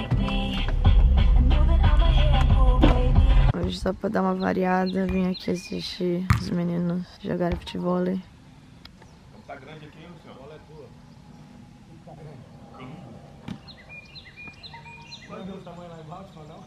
Hoje, só pra dar uma variada, vim aqui assistir os meninos jogarem futebol. Tá grande aqui, Luciano? A bola é tua. Tá grande. Pode ver o tamanho lá embaixo, não?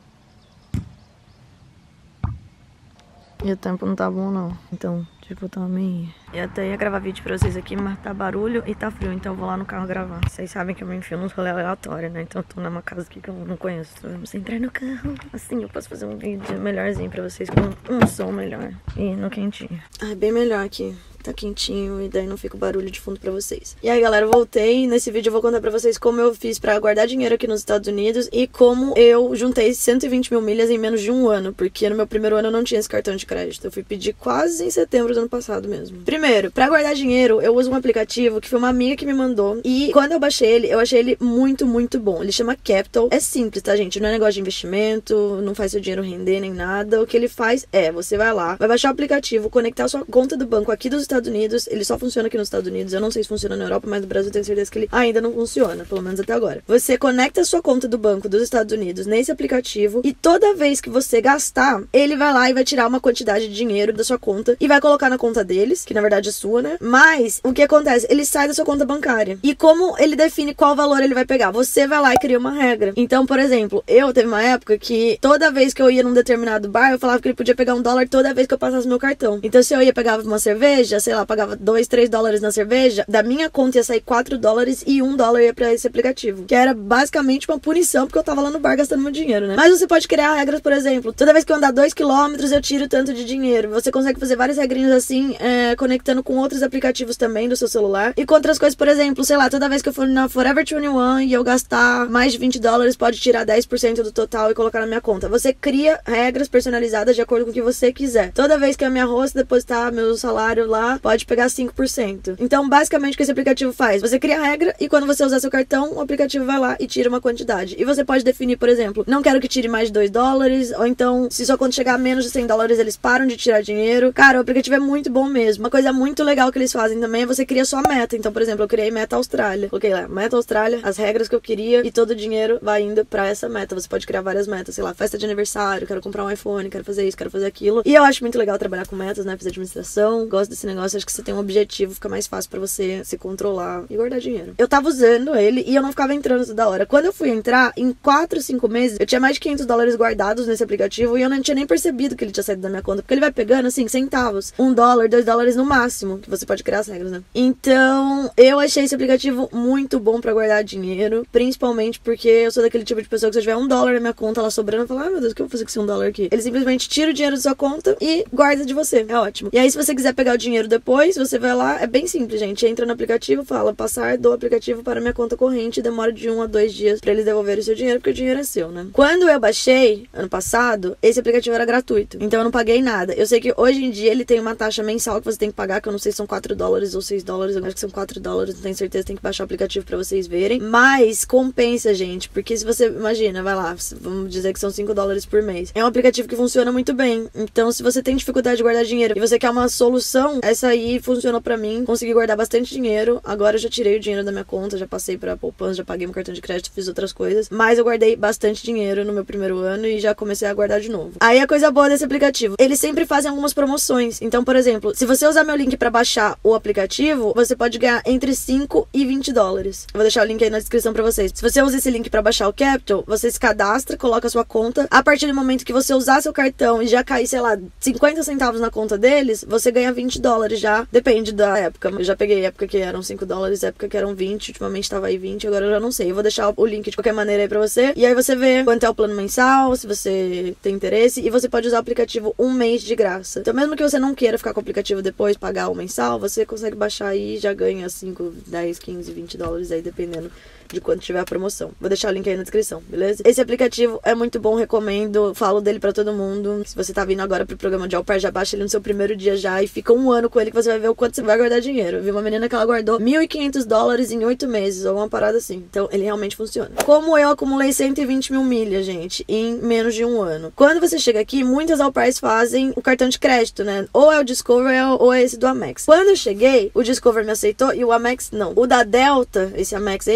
E o tempo não tá bom, não. Então, tipo, também... Eu até ia gravar vídeo pra vocês aqui, mas tá barulho e tá frio, então eu vou lá no carro gravar. Vocês sabem que eu me enfio nos rolê aleatórios, né? Então eu tô numa casa aqui que eu não conheço. Então vamos entrar no carro. Assim eu posso fazer um vídeo melhorzinho pra vocês, com um som melhor. E no quentinho. Ah, é bem melhor aqui. Tá quentinho e daí não fica o barulho de fundo pra vocês. E aí, galera, eu voltei. Nesse vídeo eu vou contar pra vocês como eu fiz pra guardar dinheiro aqui nos Estados Unidos e como eu juntei 120 mil milhas em menos de um ano, porque no meu primeiro ano eu não tinha esse cartão de crédito. Eu fui pedir quase em setembro do ano passado mesmo. Primeiro, pra guardar dinheiro, eu uso um aplicativo que foi uma amiga que me mandou e quando eu baixei ele, eu achei ele muito, muito bom. Ele chama Capital. É simples, tá, gente? Não é negócio de investimento, não faz seu dinheiro render nem nada. O que ele faz é, você vai lá, vai baixar o aplicativo, conectar a sua conta do banco aqui dos Estados Unidos. Ele só funciona aqui nos Estados Unidos. Eu não sei se funciona na Europa, mas no Brasil eu tenho certeza que ele ainda não funciona, pelo menos até agora. Você conecta a sua conta do banco dos Estados Unidos nesse aplicativo e toda vez que você gastar, ele vai lá e vai tirar uma quantidade de dinheiro da sua conta e vai colocar na conta deles, que na verdade é sua, né? Mas o que acontece? Ele sai da sua conta bancária. E como ele define qual valor ele vai pegar? Você vai lá e cria uma regra. Então, por exemplo, eu teve uma época que toda vez que eu ia num determinado bar, eu falava que ele podia pegar $1 toda vez que eu passasse meu cartão. Então, se eu ia pegar uma cerveja, sei lá, pagava $2, $3 na cerveja, da minha conta ia sair $4 e $1 ia pra esse aplicativo. Que era basicamente uma punição, porque eu tava lá no bar gastando meu dinheiro, né? Mas você pode criar regras, por exemplo, toda vez que eu andar 2 km, eu tiro tanto de dinheiro. Você consegue fazer várias regrinhas assim, conectando com outros aplicativos também do seu celular. E com outras coisas, por exemplo, sei lá, toda vez que eu for na Forever 21 e eu gastar mais de $20, pode tirar 10% do total e colocar na minha conta. Você cria regras personalizadas de acordo com o que você quiser. Toda vez que a minha host depositar meu salário lá, pode pegar 5%. Então, basicamente, o que esse aplicativo faz? Você cria a regra e quando você usar seu cartão, o aplicativo vai lá e tira uma quantidade. E você pode definir, por exemplo, não quero que tire mais de $2, ou então, se sua conta chegar a menos de $100, eles param de tirar dinheiro. Cara, o aplicativo é muito bom mesmo. Uma coisa muito legal que eles fazem também é você cria sua meta. Então, por exemplo, eu criei meta Austrália. Coloquei lá, meta Austrália, as regras que eu queria e todo o dinheiro vai indo pra essa meta. Você pode criar várias metas, sei lá, festa de aniversário, quero comprar um iPhone, quero fazer isso, quero fazer aquilo. E eu acho muito legal trabalhar com metas, né? Fiz administração, gosto desse negócio, acho que você tem um objetivo, fica mais fácil pra você se controlar e guardar dinheiro. Eu tava usando ele e eu não ficava entrando toda hora. Quando eu fui entrar, em 4, 5 meses, eu tinha mais de $500 guardados nesse aplicativo e eu não tinha nem percebido que ele tinha saído da minha conta, porque ele vai pegando, assim, centavos. $1, $2 no máximo, que você pode criar as regras, né? Então, eu achei esse aplicativo muito bom pra guardar dinheiro, principalmente porque eu sou daquele tipo de pessoa que se eu tiver $1 na minha conta lá sobrando, eu falo, ai meu Deus, o que eu vou fazer com esse $1 aqui? Ele simplesmente tira o dinheiro da sua conta e guarda de você. É ótimo. E aí, se você quiser pegar o dinheiro depois, você vai lá, é bem simples, gente. Entra no aplicativo, fala, passar do aplicativo para minha conta corrente, demora de 1 a 2 dias pra eles devolverem o seu dinheiro, porque o dinheiro é seu, né? Quando eu baixei, ano passado, esse aplicativo era gratuito. Então eu não paguei nada. Eu sei que hoje em dia ele tem uma taxa mensal que você tem que pagar, que eu não sei se são $4 ou $6, eu acho que são $4, não tenho certeza, tem que baixar o aplicativo pra vocês verem. Mas compensa, gente, porque se você, imagina, vai lá, vamos dizer que são $5 por mês. É um aplicativo que funciona muito bem. Então, se você tem dificuldade de guardar dinheiro e você quer uma solução, essa aí funcionou pra mim. Consegui guardar bastante dinheiro. Agora eu já tirei o dinheiro da minha conta, já passei pra poupança, já paguei meu cartão de crédito, fiz outras coisas. Mas eu guardei bastante dinheiro no meu primeiro ano e já comecei a guardar de novo. Aí a coisa boa desse aplicativo, eles sempre fazem algumas promoções. Então, por exemplo, se você usar meu link pra baixar o aplicativo, você pode ganhar entre $5 e $20. Eu vou deixar o link aí na descrição pra vocês. Se você usa esse link pra baixar o Capital, você se cadastra, coloca a sua conta. A partir do momento que você usar seu cartão e já cair, sei lá, 50 centavos na conta deles, você ganha $20 já. Depende da época. Eu já peguei época que eram $5, época que eram 20. Ultimamente tava aí 20, agora eu já não sei. Eu vou deixar o link de qualquer maneira aí pra você. E aí você vê quanto é o plano mensal, se você tem interesse. E você pode usar o aplicativo 1 mês de graça. Então mesmo que você não queira ficar com o aplicativo depois, pagar o mensal, você consegue baixar aí e já ganha 5, 10, 15, $20 aí, dependendo de quando tiver a promoção. Vou deixar o link aí na descrição, beleza? Esse aplicativo é muito bom, recomendo, falo dele pra todo mundo. Se você tá vindo agora pro programa de Au Pair, já baixa ele no seu primeiro dia já e fica 1 ano com ele que você vai ver o quanto você vai guardar dinheiro. Eu vi uma menina que ela guardou $1.500 em 8 meses, ou uma parada assim. Então, ele realmente funciona. Como eu acumulei 120 mil milhas, gente, em menos de 1 ano. Quando você chega aqui, muitas Au Pairs fazem o cartão de crédito, né? Ou é o Discover ou é esse do Amex. Quando eu cheguei, o Discover me aceitou e o Amex não. O da Delta, esse Amex aí, ele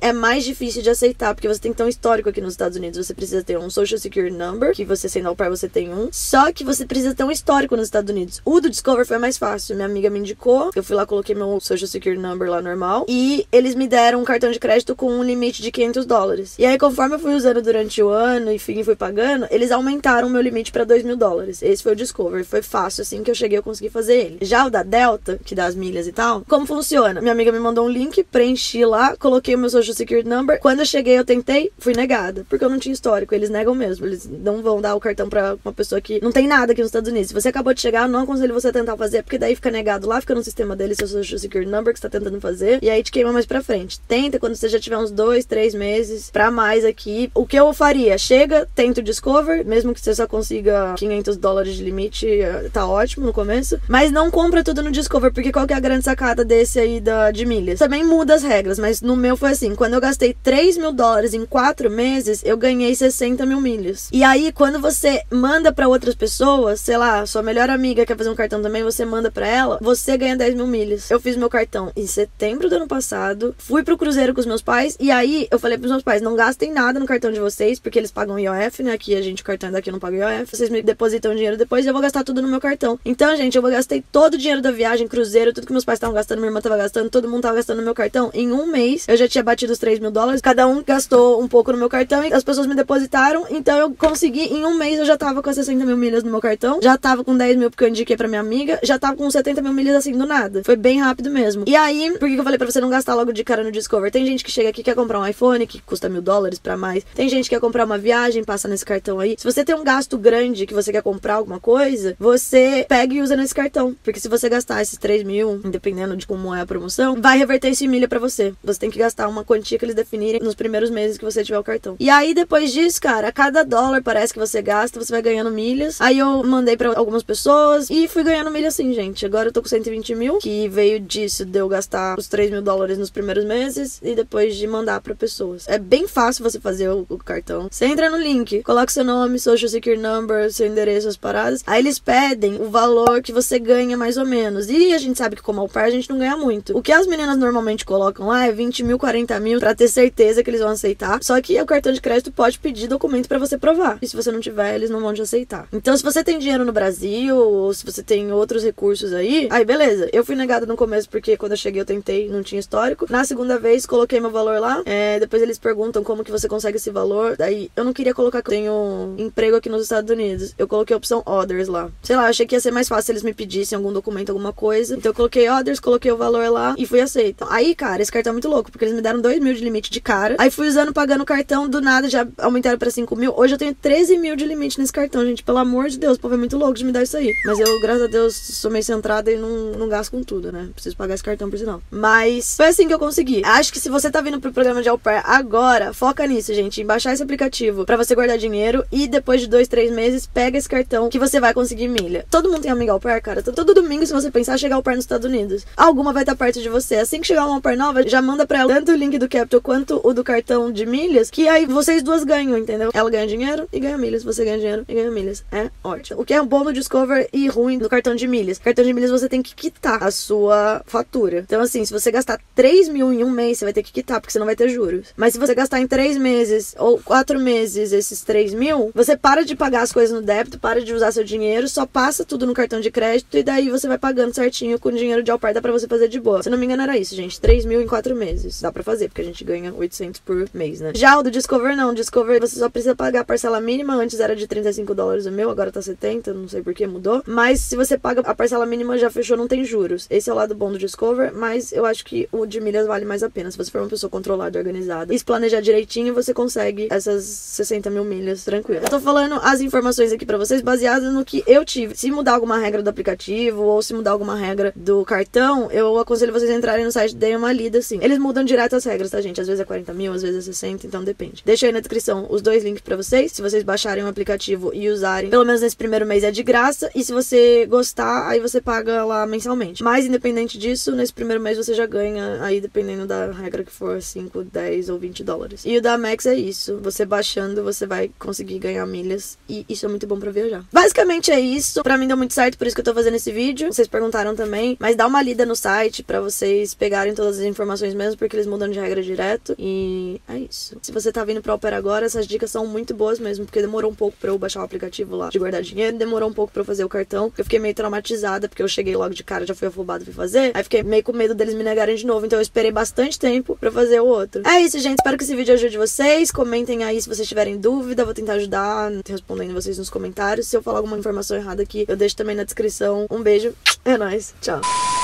é mais difícil de aceitar, porque você tem que ter um histórico aqui nos Estados Unidos. Você precisa ter um Social Security Number, que você sendo au pair você tem um. Só que você precisa ter um histórico nos Estados Unidos. O do Discover foi mais fácil. Minha amiga me indicou, eu fui lá, coloquei meu Social Security Number lá normal, e eles me deram um cartão de crédito com um limite de $500. E aí, conforme eu fui usando durante o ano, enfim, fui pagando, eles aumentaram o meu limite pra $2.000. Esse foi o Discover. Foi fácil, assim que eu cheguei, eu consegui fazer ele. Já o da Delta, que dá as milhas e tal, como funciona? Minha amiga me mandou um link, preenchi lá, coloquei o meu Social Security Number. Quando eu cheguei, eu tentei, fui negada, porque eu não tinha histórico. Eles negam mesmo. Eles não vão dar o cartão pra uma pessoa que não tem nada aqui nos Estados Unidos. Se você acabou de chegar, eu não aconselho você a tentar fazer, porque daí fica negado lá, fica no sistema deles, seu Social Security Number que você tá tentando fazer, e aí te queima mais pra frente. Tenta quando você já tiver uns 2, 3 meses pra mais aqui. O que eu faria? Chega, tenta o Discover, mesmo que você só consiga $500 de limite, tá ótimo no começo, mas não compra tudo no Discover, porque qual que é a grande sacada desse aí de milhas? Também muda as regras, mas no meu foi assim, quando eu gastei $3.000 em 4 meses, eu ganhei 60 mil milhas. E aí, quando você manda pra outras pessoas, sei lá, sua melhor amiga quer fazer um cartão também, você manda pra ela, você ganha 10 mil milhas. Eu fiz meu cartão em setembro do ano passado, fui pro cruzeiro com os meus pais, e aí eu falei pros meus pais, não gastem nada no cartão de vocês, porque eles pagam IOF, né, aqui o cartão daqui não paga IOF, vocês me depositam dinheiro depois e eu vou gastar tudo no meu cartão. Então, gente, eu gastei todo o dinheiro da viagem, cruzeiro, tudo que meus pais estavam gastando, minha irmã tava gastando, todo mundo tava gastando no meu cartão. Em um mês, eu já tinha batido os $3.000, cada um gastou um pouco no meu cartão e as pessoas me depositaram, então eu consegui, em um mês eu já tava com 60 mil milhas no meu cartão, já tava com 10 mil porque eu indiquei pra minha amiga, já tava com 70 mil milhas assim do nada. Foi bem rápido mesmo. E aí, por que eu falei pra você não gastar logo de cara no Discover? Tem gente que chega aqui e quer comprar um iPhone, que custa $1.000 pra mais. Tem gente que quer comprar uma viagem, passa nesse cartão aí. Se você tem um gasto grande que você quer comprar alguma coisa, você pega e usa nesse cartão. Porque se você gastar esses 3 mil, independendo de como é a promoção, vai reverter isso em milha pra você. Você tem que gastar uma quantia que eles definirem nos primeiros meses que você tiver o cartão. E aí, depois disso, cara, a cada dólar parece que você gasta, você vai ganhando milhas. Aí eu mandei pra algumas pessoas e fui ganhando milhas assim, gente. Agora eu tô com 120 mil, que veio disso de eu gastar os $3.000 nos primeiros meses e depois de mandar pra pessoas. É bem fácil você fazer o cartão. Você entra no link, coloca seu nome, Social Security Number, seu endereço, as paradas. Aí eles pedem o valor que você ganha mais ou menos. E a gente sabe que como au pair a gente não ganha muito. O que as meninas normalmente colocam lá é 20 mil, 40 mil pra ter certeza que eles vão aceitar. Só que o cartão de crédito pode pedir documento pra você provar. E se você não tiver, eles não vão te aceitar. Então, se você tem dinheiro no Brasil ou se você tem outros recursos aí beleza. Eu fui negada no começo porque quando eu cheguei eu tentei, não tinha histórico. Na segunda vez, coloquei meu valor lá. Depois eles perguntam como que você consegue esse valor. Daí, eu não queria colocar que eu tenho emprego aqui nos Estados Unidos. Eu coloquei a opção Others lá. Sei lá, achei que ia ser mais fácil se eles me pedissem algum documento, alguma coisa. Então eu coloquei Others, coloquei o valor lá e fui aceita. Aí, cara, esse cartão é muito louco, porque eles me deram 2 mil de limite de cara. Aí fui usando, pagando o cartão, do nada já aumentaram pra 5 mil. Hoje eu tenho 13 mil de limite nesse cartão, gente. Pelo amor de Deus, o povo é muito louco de me dar isso aí. Mas eu, graças a Deus, sou meio centrada e não gasto com tudo, né? Preciso pagar esse cartão por sinal. Mas foi assim que eu consegui. Acho que se você tá vindo pro programa de au pair agora, foca nisso, gente. Em baixar esse aplicativo pra você guardar dinheiro e depois de 2, 3 meses, pega esse cartão que você vai conseguir milha. Todo mundo tem amiga au pair, cara. Todo domingo, se você pensar, chegar au pair nos Estados Unidos. Alguma vai estar perto de você. Assim que chegar uma au pair nova, já manda pra ela tanto o link do Capital quanto o do cartão de milhas, que aí vocês duas ganham, entendeu? Ela ganha dinheiro e ganha milhas. Você ganha dinheiro e ganha milhas. É ótimo. O que é bom no Discover e ruim no cartão de milhas. Cartão de milhas você tem que quitar a sua fatura. Então, assim, se você gastar 3 mil em um mês, você vai ter que quitar, porque você não vai ter juros. Mas se você gastar em 3 meses ou 4 meses esses 3 mil, você para de pagar as coisas no débito, para de usar seu dinheiro, só passa tudo no cartão de crédito e daí você vai pagando certinho com o dinheiro de au pair, dá pra você fazer de boa. Se não me engano era isso, gente. 3 mil em 4 meses. Dá pra fazer, porque a gente ganha 800 por mês, né? Já o do Discover não. O Discover você só precisa pagar a parcela mínima. Antes era de $35 o meu, agora tá 70, não sei por que mudou. Mas se você paga a parcela mínima, já fechou, não tem juros. Esse é o lado bom do Discover, mas eu acho que o de milhas vale mais a pena. Se você for uma pessoa controlada, organizada e se planejar direitinho, você consegue essas 60 mil milhas tranquilo. Eu tô falando as informações aqui pra vocês baseadas no que eu tive. Se mudar alguma regra do aplicativo ou se mudar alguma regra do cartão, eu aconselho vocês a entrarem no site e darem uma lida, assim. Eles mudam direto as regras, tá, gente? Às vezes é 40 mil, às vezes é 60, então depende. Deixa aí na descrição os 2 links pra vocês. Se vocês baixarem o aplicativo e usarem, pelo menos nesse primeiro mês é de graça. E se você gostar, aí você paga lá mensalmente. Mas, independente disso, nesse primeiro mês você já ganha, aí dependendo da regra que for, 5, 10 ou $20. E o da Amex é isso. Você baixando, você vai conseguir ganhar milhas. E isso é muito bom pra viajar. Basicamente é isso. Pra mim deu muito certo, por isso que eu tô fazendo esse vídeo. Vocês perguntaram também. Mas dá uma lida no site pra vocês pegarem todas as informações mesmo, porque eles mudam de regra direto. E é isso. Se você tá vindo pra Opera agora, essas dicas são muito boas mesmo, porque demorou um pouco pra eu baixar o aplicativo lá de guardar dinheiro, demorou um pouco pra eu fazer o cartão, porque eu fiquei meio traumatizada, porque eu cheguei logo de cara, já fui afobada pra fazer, aí fiquei meio com medo deles me negarem de novo, então eu esperei bastante tempo pra fazer o outro. É isso, gente, espero que esse vídeo ajude vocês, comentem aí se vocês tiverem dúvida, vou tentar ajudar respondendo vocês nos comentários, se eu falar alguma informação errada aqui, eu deixo também na descrição. Um beijo, é nóis, tchau!